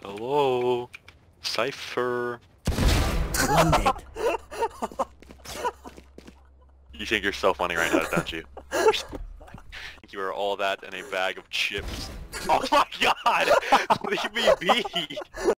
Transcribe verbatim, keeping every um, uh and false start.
Hello? Cypher. One dead. You think you're so funny right now, don't you? You think you are all that in a bag of chips. Oh my god! Leave me be!